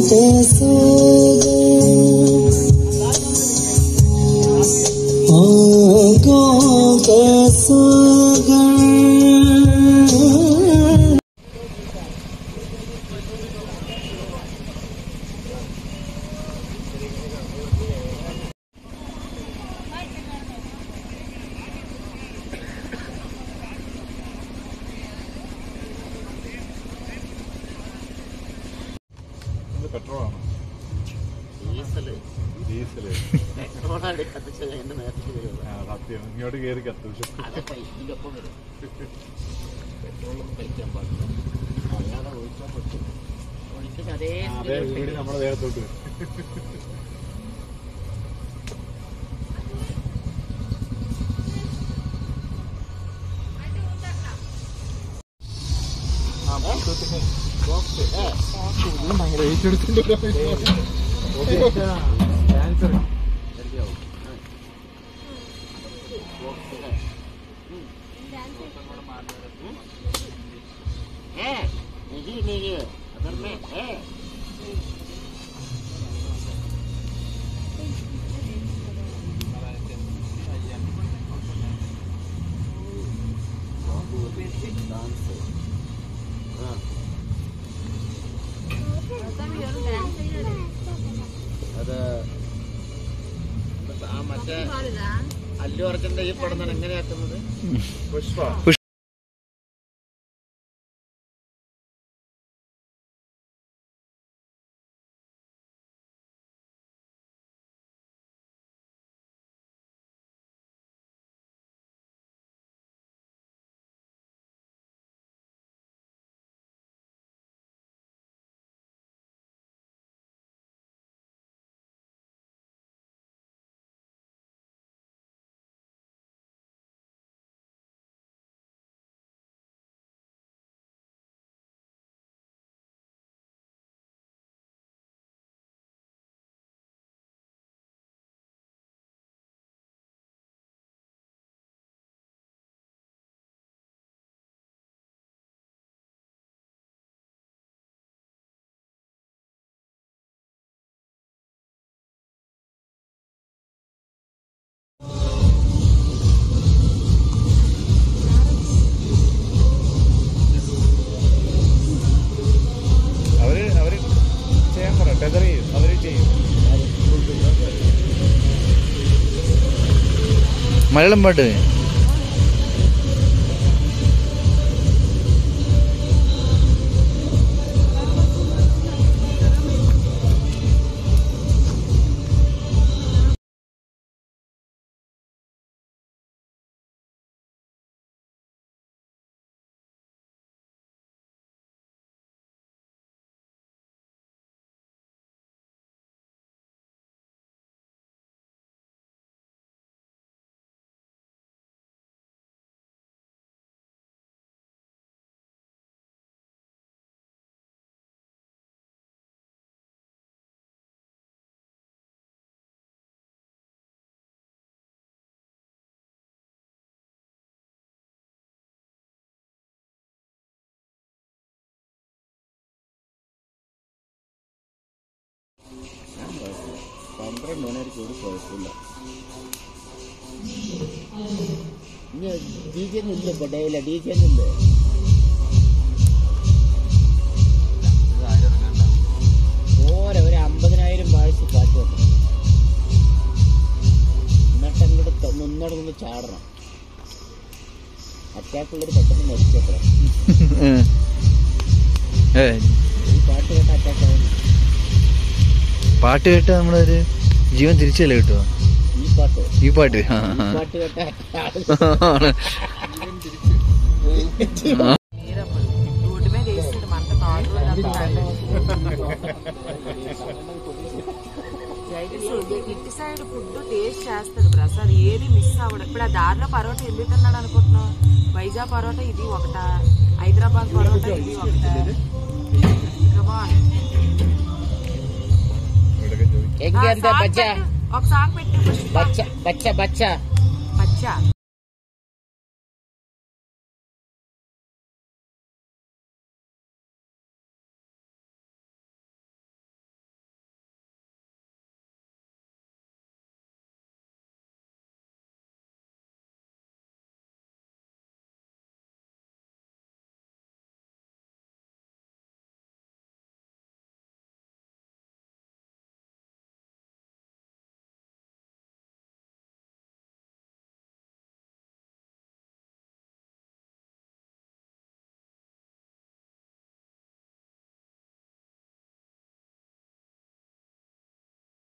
പെട്രോളാണ് സത്യം ഇങ്ങോട്ട് കയറി കത്തും പെട്രോളൊന്നും കഴിക്കാൻ പാടില്ല അറിയാതെ ഒഴിച്ചാൽ പറ്റും അതേ സ്പീഡ് നമ്മുടെ ദേഹത്തോട്ട് മറ്റേ അല്ലു അർജുന്റെ ഈ പടം എങ്ങനെയാക്കുന്നത് പുഷ്പ മലയാളം പാട്ട് കൂടി കുഴപ്പമില്ല. ഇനി ഡി ജെ ഒന്നും ഇല്ല, ഇപ്പൊ ഡേയില്ല ഡി ജെ ഒന്നും ഇല്ല. ഓരോ 50,000 വായിച്ച് പാട്ട് വെക്കണം. എന്നിട്ട് നിന്നോട് ചാടണം. അറ്റാക്കുള്ളൊരു പെട്ടെന്ന് മരിച്ചത്ര. ഈ പാട്ട് കേട്ട അറ്റാക്ക് ആവും. പാട്ട് കേട്ട നമ്മളൊരു ജീവൻ തിരിച്ചല്ലേ കിട്ടുമോ? ഈ പാട്ട് ఇటు సైడ్ ఫుడ్ టేస్ట్ చేస్తాడు ప్రసాద్, ఏది మిస్ అవ్వడు. ఇప్పుడు ఆ దారిలో పరోటా ఎందుకు తిన్నాడు అనుకుంటున్నావు? వైజాగ్ పరోటా ఇది ఒకట, హైదరాబాద్ పరోటా ఇది ఒకట. ఒక సాంగ్ పెట్టి బచ్చా